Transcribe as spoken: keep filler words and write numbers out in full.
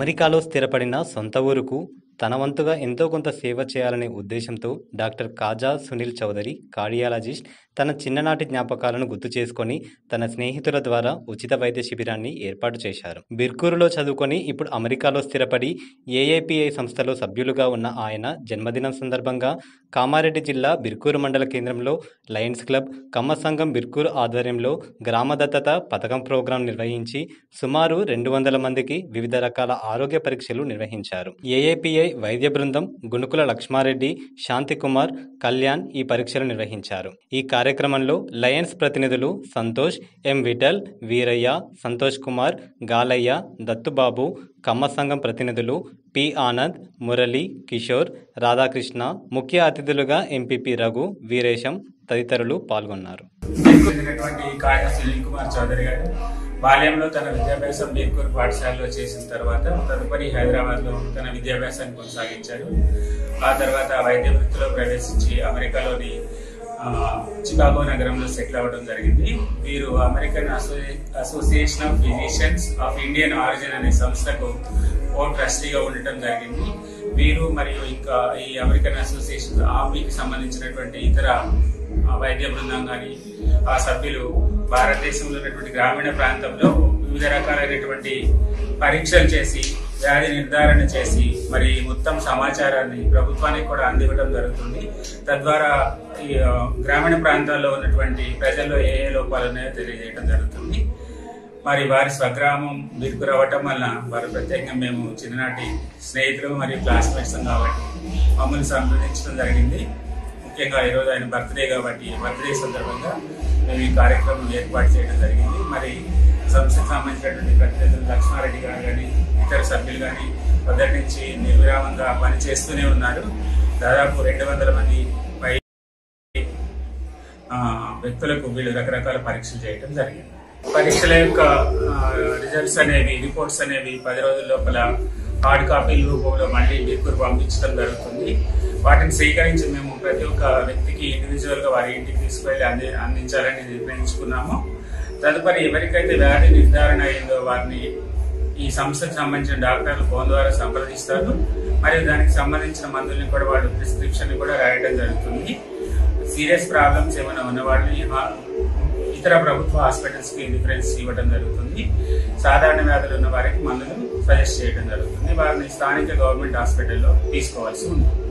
అమెరికాలో స్థిరపడిన సొంత ఊరుకు తన వంతుగా ఎంతో కొంత సేవ చేయాలనే ఉద్దేశంతో డాక్టర్ కాజా సునీల్ చౌదరి కార్డియాలజిస్ట్ తన చిన్ననాటి జ్ఞాపకాలను గుర్తు చేసుకొని తన స్నేహితుల ద్వారా ఉచిత వైద్య శిబిరాన్ని ఏర్పాటు చేశారు. బిర్కూరులో చదువుకొని ఇప్పుడు అమెరికాలో స్థిరపడి ఏఏపీఐ సంస్థలో సభ్యులుగా ఉన్న ఆయన జన్మదినం సందర్భంగా కామారెడ్డి జిల్లా బిర్కూరు మండల కేంద్రంలో లయన్స్ క్లబ్, కమ్మ సంఘం బిర్కూరు ఆధ్వర్యంలో గ్రామ దత్తత పథకం ప్రోగ్రాం నిర్వహించి సుమారు రెండు వందల మందికి వివిధ రకాల ఆరోగ్య పరీక్షలు నిర్వహించారు. ఏఏపీఐ వైద్య బృందం గునుకుల లక్ష్మారెడ్డి, శాంతికుమార్, కళ్యాణ్ ఈ పరీక్షలు నిర్వహించారు. ఈ కార్యక్రమంలో లయన్స్ ప్రతినిధులు సంతోష్, ఎం విఠల్, వీరయ్య, సంతోష్ కుమార్, గాలయ్య, దత్తుబాబు, కమ్మ సంఘం ప్రతినిధులు పి ఆనంద్, మురళి, కిషోర్, రాధాకృష్ణ, ముఖ్య అతిథులుగా ఎంపీపీ రఘు, వీరేశం తదితరులు పాల్గొన్నారు. బాల్యంలో తన విద్యాభ్యాసం బిర్కూరు పాఠశాలలో చేసిన తర్వాత తదుపరి హైదరాబాద్లో తన విద్యాభ్యాసాన్ని కొనసాగించారు. ఆ తర్వాత వైద్య వృత్తిలో ప్రవేశించి అమెరికాలోని చికాగో నగరంలో సెటిల్ అవ్వడం జరిగింది. వీరు American Association of Physicians of Indian Origin అనే సంస్థకు ఓ ట్రస్టీగా ఉండటం జరిగింది. వీరు మరియు ఇంకా ఈ అమెరికన్ అసోసియేషన్ ఆర్మీకి సంబంధించినటువంటి ఇతర వైద్య బృందం కానీ ఆ సభ్యులు భారతదేశంలో ఉన్నటువంటి గ్రామీణ ప్రాంతంలో వివిధ రకాలైనటువంటి పరీక్షలు చేసి వ్యాధి నిర్ధారణ చేసి మరి మొత్తం సమాచారాన్ని ప్రభుత్వానికి కూడా అందివ్వడం జరుగుతుంది. తద్వారా ఈ గ్రామీణ ప్రాంతాల్లో ఉన్నటువంటి ప్రజల్లో ఏ ఏ లోపాలు ఉన్నాయో తెలియజేయడం జరుగుతుంది. మరి వారి స్వగ్రామం బిర్కూరు అవ్వటం వలన వారు ప్రత్యేకంగా మేము చిన్ననాటి స్నేహితులు మరియు క్లాస్మేట్స్ కాబట్టి మమ్మల్ని సంప్రదించడం జరిగింది. ముఖ్యంగా ఈరోజు ఆయన బర్త్డే కాబట్టి బర్త్డే సందర్భంగా మేము ఈ కార్యక్రమం ఏర్పాటు చేయడం జరిగింది. మరి సంస్థకు సంబంధించినటువంటి ప్రతినిధులు లక్ష్మారెడ్డి గారు కానీ ఇతర సభ్యులు కానీ మొదటి నుంచి నిర్విరామంగా పనిచేస్తూనే ఉన్నారు. దాదాపు రెండు వందల మంది పై వ్యక్తులకు వీళ్ళు రకరకాల పరీక్షలు చేయడం జరిగింది. పరీక్షల యొక్క రిజల్ట్స్ అనేవి రిపోర్ట్స్ అనేవి పది రోజుల లోపల హార్డ్ కాపీల రూపంలో మళ్ళీ బిర్కూరు పంపించడం జరుగుతుంది. వాటిని స్వీకరించి మేము ప్రతి ఒక్క వ్యక్తికి ఇండివిజువల్ గా వారి ఇంటికి తీసుకువెళ్ళి అంది అందించాలని నిర్ణయించుకున్నాము. తదుపరి ఎవరికైతే వ్యాధి నిర్ధారణ అయిందో వారిని ఈ సంస్థకు సంబంధించిన డాక్టర్లు ఫోన్ ద్వారా సంప్రదిస్తారు. మరియు దానికి సంబంధించిన మందుల్ని కూడా వాళ్ళు ప్రిస్క్రిప్షన్ కూడా రాయడం జరుగుతుంది. సీరియస్ ప్రాబ్లమ్స్ ఏమైనా ఉన్న వాళ్ళని ఇతర ప్రభుత్వ హాస్పిటల్స్ కి రిఫరెన్స్ ఇవ్వడం జరుగుతుంది. సాధారణ వ్యాధులు ఉన్న వారికి మందులు సజెస్ట్ చేయడం జరుగుతుంది. వారిని స్థానిక గవర్నమెంట్ హాస్పిటల్లో తీసుకోవాల్సి ఉంటుంది.